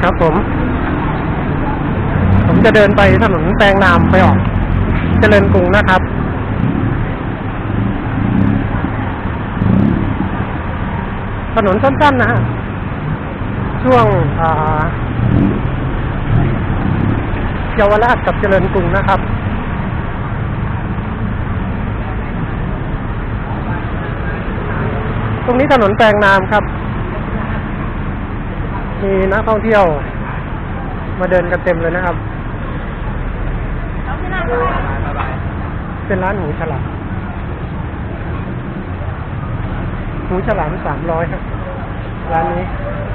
นะครับผมจะเดินไปถนนแปลงนามไปออกเจริญกรุงนะครับถนนสั้นๆนะฮะช่วงเยาวราชกับเจริญกรุงนะครับตรงนี้ถนนแปลงนามครับมีนักท่องเที่ยวมาเดินกันเต็มเลยนะครับเป็นร้านหูฉลาม300ครับร้านนี้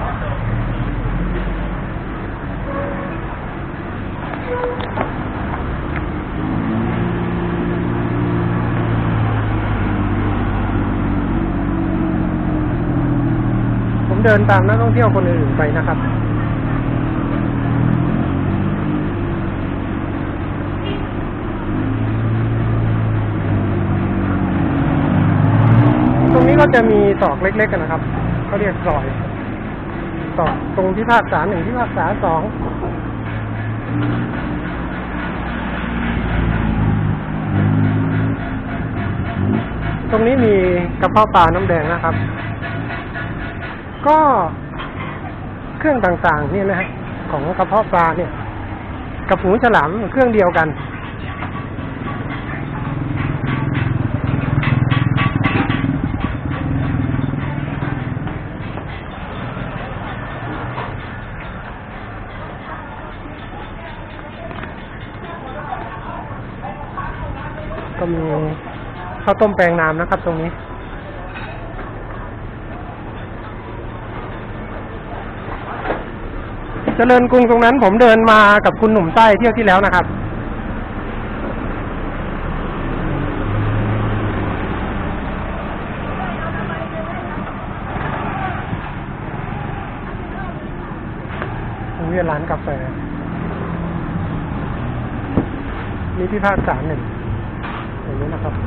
ผมเดินตามนักท่องเที่ยวคนอื่นไปนะครับตรงนี้ก็จะมีตอกเล็กๆกันนะครับเขาเรียกซอยตอกตรงที่ภาคษา1ที่ภาคษา2ตรงนี้มีกระเพาะปลาน้ำแดงนะครับก็เครื่องต่างๆนี่นะฮะของกระเพาะปลาเนี่ยกับหูฉลามเครื่องเดียวกันก็มีข้าวต้มแปลงนามนะครับตรงนี้เจริญกรุงตรงนั้นผมเดินมากับคุณหนุ่มใต้เที่ยวที่แล้วนะครับนี่ร้านกาแฟนี่ที่ภาคษา1อย่างนี้นะครับ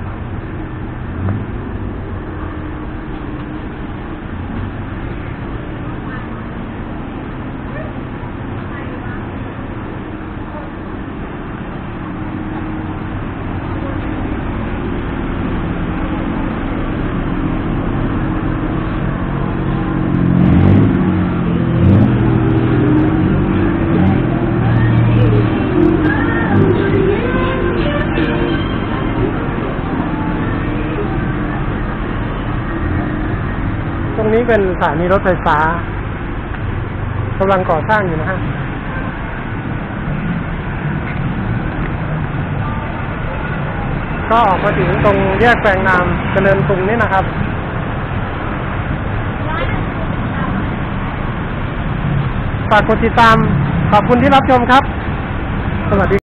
ตรงนี้เป็นสถานีรถไฟฟ้ากำลังก่อสร้างอยู่นะฮะก็ออกมาถึงตรงแยกแปลงนามเจริญกรุงนี่นะครับฝากกดติดตามขอบคุณที่รับชมครับสวัสดี